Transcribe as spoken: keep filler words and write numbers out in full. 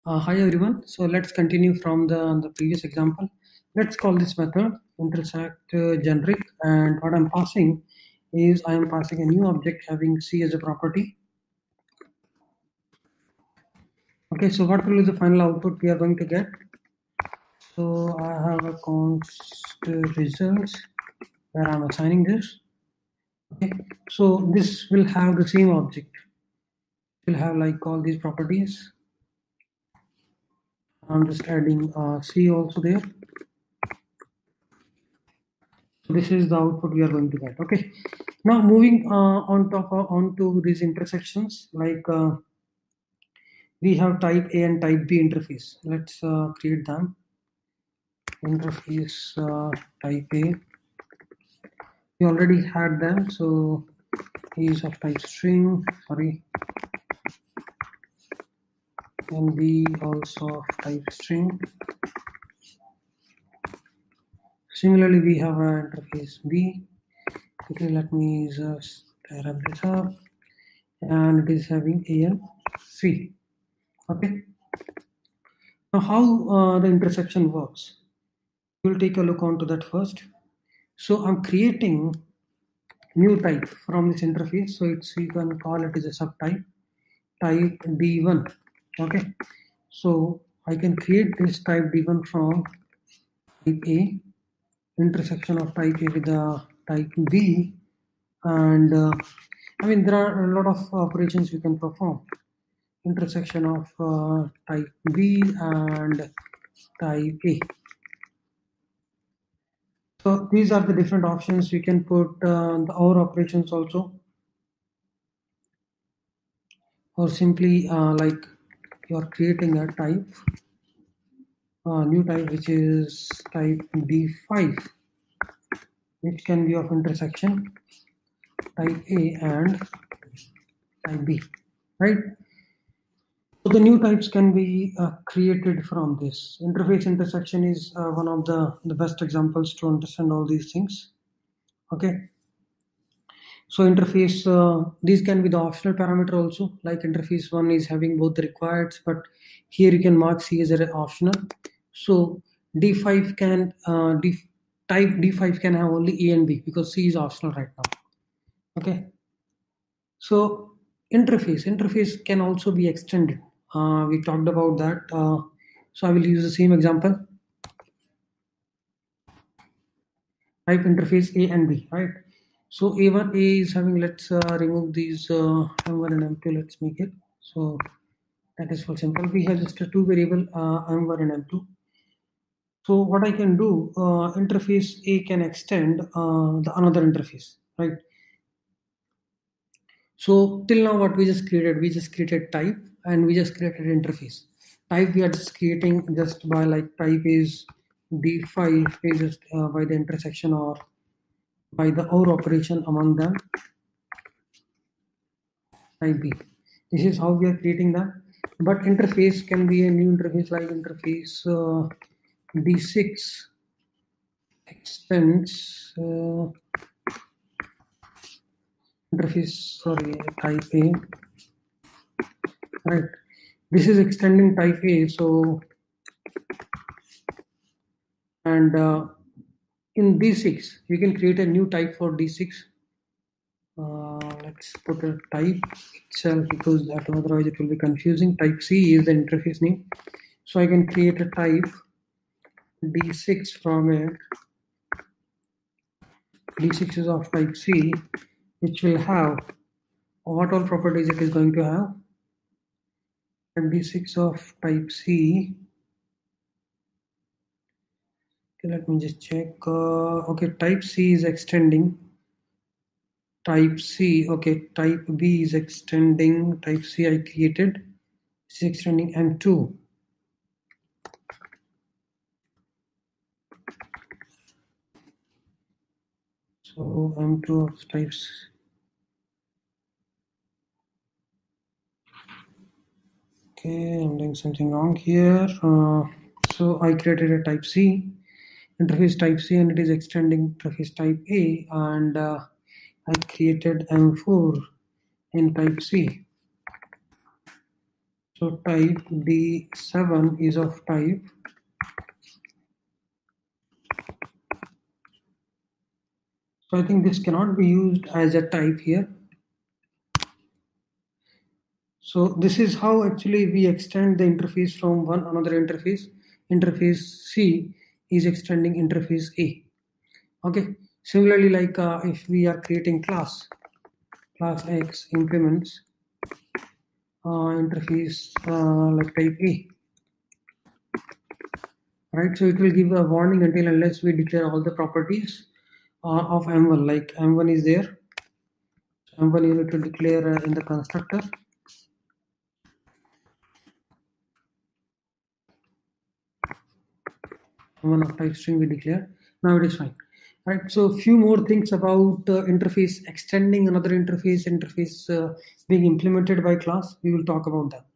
Uh, hi everyone. So let's continue from the, the previous example. Let's call this method intersect uh, generic, and what I'm passing is I am passing a new object having C as a property. Okay, so what will be the final output we are going to get? So I have a const results where I'm assigning this. Okay, so this will have the same object. It will have like all these properties. I'm just adding uh, C also there. So this is the output we are going to get. Okay, now moving uh, on top of, on to these intersections, like uh, we have type A and type B interface. Let's uh, create them. Interface uh, type A. We already had them, so is of type string. Sorry, and B also of type string. Similarly, we have an interface B. Okay, let me just wrap this up, and it is having A and C. Okay. Now, how uh, the intersection works? We'll take a look onto that first. So I'm creating new type from this interface. So it's you can call it as a subtype, type D one. Okay. So I can create this type D one from type A, intersection of type A with the type B, and uh, I mean there are a lot of operations you can perform. Intersection of uh, type B and type A. So these are the different options. You can put uh, the OR operations also, or simply uh, like you are creating a type, uh, new type, which is type D five, which can be of intersection type A and type B, right? So the new types can be uh, created from this. Interface intersection is uh, one of the, the best examples to understand all these things. Okay. So interface, uh, these can be the optional parameter also, like interface one is having both the required, but here you can mark C as an optional. So D five can, uh, D, type D five can have only A and B because C is optional right now. Okay. So interface, interface can also be extended. Uh, we talked about that. Uh, so I will use the same example. Type interface A and B, right? So A one, A is having, let's uh, remove these uh, M one and M two, let's make it. So that is for simple. We have just a two variable uh, M one and M two. So what I can do, uh, interface A can extend uh, the another interface, right? So till now what we just created, we just created type and we just created interface. Type we are just creating just by like type is D five is just uh, by the intersection or by the OR operation among them, type B. This is how we are creating that. But interface can be a new interface like interface uh, D six extends uh, interface, sorry, type A, right? This is extending type A, so and uh, in D six you can create a new type for D six. Uh, let's put a type itself because that otherwise it will be confusing. Type C is the interface name, so I can create a type D six from it. D six is of type C, which will have what all properties it is going to have. And D six of type C. Okay, let me just check. Uh, okay, type C is extending. Type C. Okay, type B is extending. Type C I created. It's extending M two. So M two of types. Okay, I'm doing something wrong here. Uh, so I created a type C, interface type C, and it is extending interface type A, and uh, I created M four in type C. So type D seven is of type so I think this cannot be used as a type here. So this is how actually we extend the interface from one another interface. Interface C is extending interface A. Okay. Similarly, like uh, if we are creating class, class X implements uh, interface uh, like type A. Right. So it will give a warning until unless we declare all the properties uh, of M one. Like M one is there. M one you need to declare uh, in the constructor. M one of type string we declare. Now it is fine. Right, so few more things about uh, interface extending another interface, interface uh, being implemented by class. We will talk about that.